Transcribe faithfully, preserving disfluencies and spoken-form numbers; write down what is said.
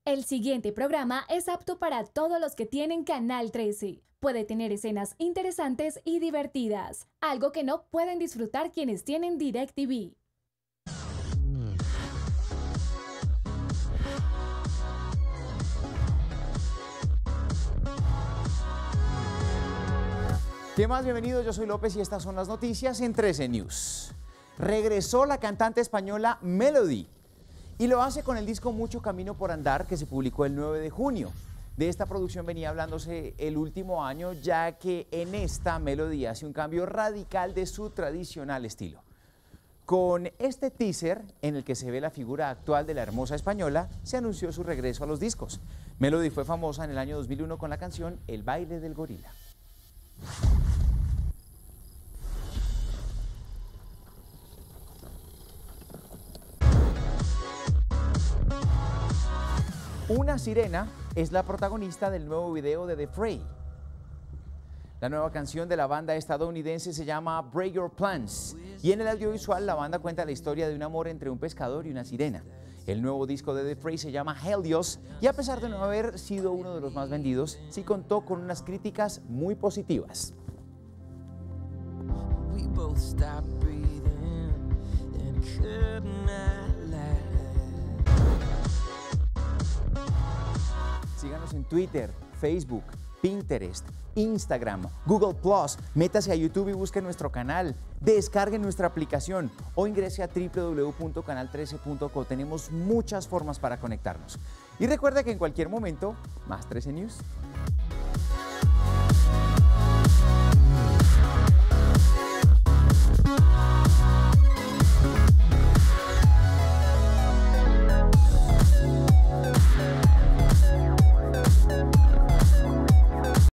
El siguiente programa es apto para todos los que tienen Canal trece. Puede tener escenas interesantes y divertidas, algo que no pueden disfrutar quienes tienen DirecTV. ¿Qué más? Bienvenidos, yo soy López y estas son las noticias en trece News. Regresó la cantante española Melody y lo hace con el disco Mucho Camino por Andar, que se publicó el nueve de junio. De esta producción venía hablándose el último año, ya que en esta Melody hace un cambio radical de su tradicional estilo. Con este teaser, en el que se ve la figura actual de la hermosa española, se anunció su regreso a los discos. Melody fue famosa en el año dos mil uno con la canción El baile del gorila. Una sirena es la protagonista del nuevo video de The Fray. La nueva canción de la banda estadounidense se llama Break Your Plans y en el audiovisual la banda cuenta la historia de un amor entre un pescador y una sirena. El nuevo disco de The Fray se llama Helios y a pesar de no haber sido uno de los más vendidos, sí contó con unas críticas muy positivas. Síganos en Twitter, Facebook, Pinterest, Instagram, Google plus, métase a YouTube y busque nuestro canal, descargue nuestra aplicación o ingrese a w w w punto canal trece punto co. Tenemos muchas formas para conectarnos. Y recuerda que en cualquier momento, más trece News.